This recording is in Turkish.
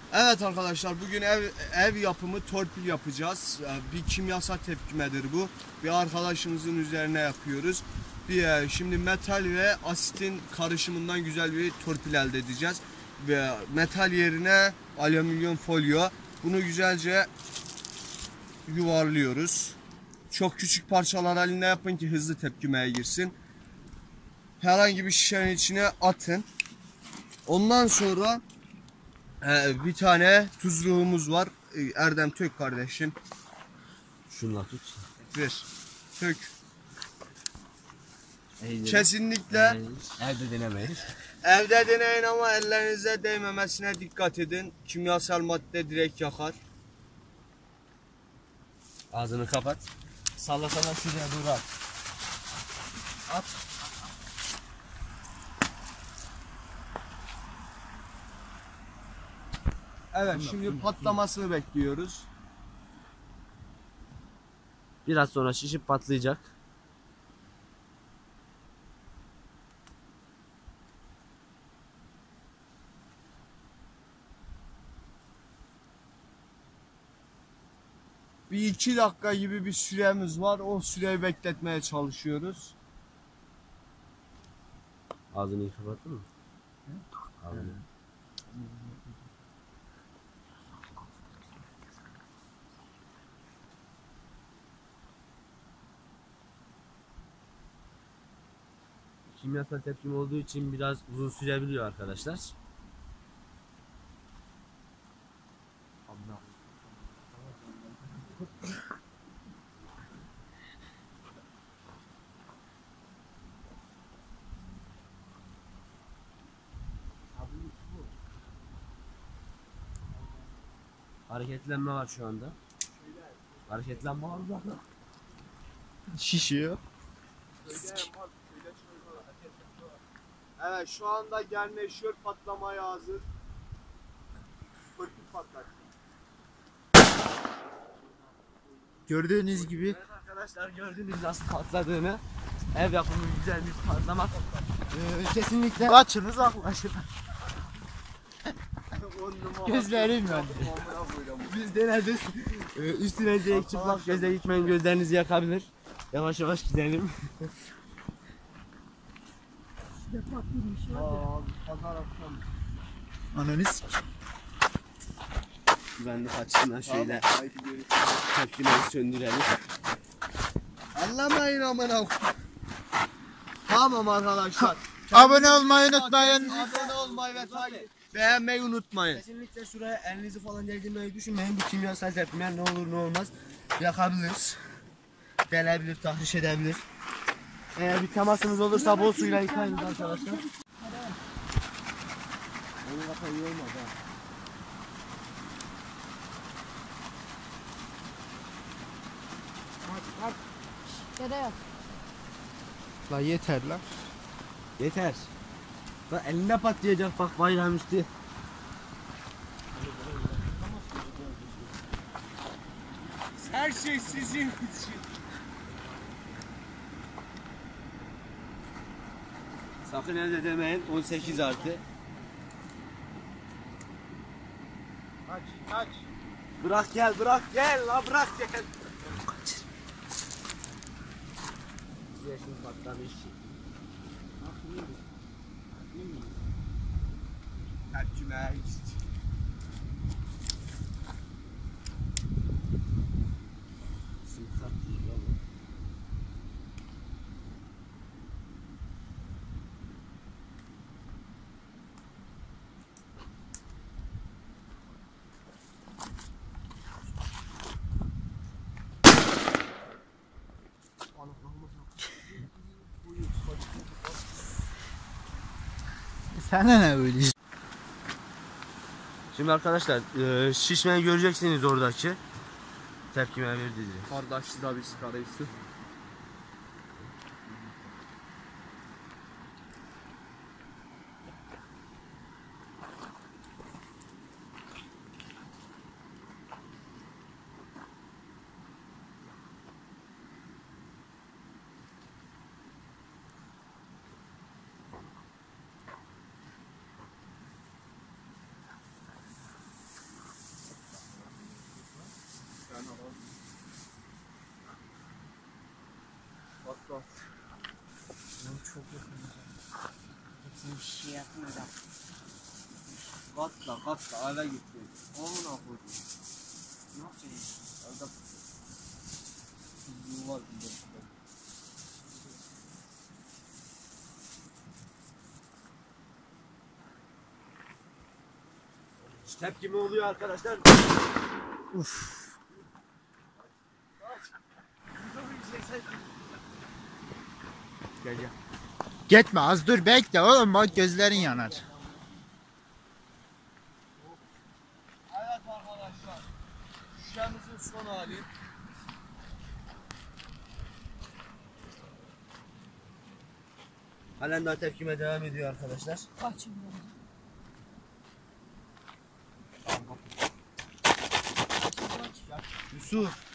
Evet arkadaşlar, bugün ev yapımı torpil yapacağız. Bir kimyasal tepkimedir bu. Bir arkadaşımızın üzerine yapıyoruz. Şimdi metal ve asitin karışımından güzel bir torpil elde edeceğiz. Ve metal yerine alüminyum folyo. Bunu güzelce yuvarlıyoruz. Çok küçük parçalar halinde yapın ki hızlı tepkimeye girsin. Herhangi bir şişenin içine atın. Ondan sonra bir tane tuzluğumuz var. Erdem tök kardeşim. Şunla tut. Ver. Tök. İyice. Kesinlikle Evde denemeyin. evde deneyin ama ellerinize değmemesine dikkat edin. Kimyasal madde direkt yakar. Ağzını kapat. Sallasana şuraya doğru at. At. Evet, şimdi patlamasını bekliyoruz. Biraz sonra şişip patlayacak. Bir 2 dakika gibi bir süremiz var. O süreyi bekletmeye çalışıyoruz. Ağzını iyi kapattın mı? Ağzını. Kimyasal tepkim olduğu için biraz uzun sürebiliyor arkadaşlar. Hareketlenme var şu anda. Hareketlenme var burada. Şişiyor. Evet, şu anda gerneşiyor, patlamaya hazır. Torpil patlar. Gördüğünüz gibi Evet arkadaşlar, gördünüz nasıl patladığını. Ev yapımı güzel bir patlamak. Kesinlikle kaçın uzaklaşın. Gözlerim yandı. biz denedik. Üstüne direkt çıplak gözle gitmeyin, gözlerinizi yakabilir. Yavaş yavaş gidelim. Ananız. Güvenlik açısından şöyle tepkileri söndürelim. Anlamayın amına. Tamam arkadaşlar. Abone olmayı unutmayın. Abone olmayı ve beğenmeyi unutmayın. Kesinlikle şuraya elinizi falan değdirmeyi düşünmeyin. Bu kimyasal tepkimeler ne olur ne olmaz yakabilir, delebilir, tahriş edebilir. Eğer bir temasınız olursa bol suyla yıkayınız arkadaşlar. Onun kafa iyi olmaz ha. Dede yok. La yeter la. Yeter. Bak elinde patlayacak bak bayram üstü. Her şey sizin için. Sakın elde demeyin 18 artı. Kaç. Bırak gel la bırak gel. Yaşın patlamış. Tepkimeye gitti. Sımkat değil ya bu. Sana ne öyle? Şimdi arkadaşlar şişmeyi göreceksiniz oradaki. Tepkime verdi direkt. Kardeşli de bir sigara içti. Çok yakın. Hepsini bir şey yapın adam. Katla eve gitti. Amına koydum. Ne yapacaksın? Orada tuzluğu var bunda. Tepkimi oluyor arkadaşlar. Gel gel. Gitme az dur bekle oğlum bak gözlerin yanar. Evet arkadaşlar. Şişemizin son hali. Halen daha tepkime devam ediyor arkadaşlar. Kaçın. Yusuf.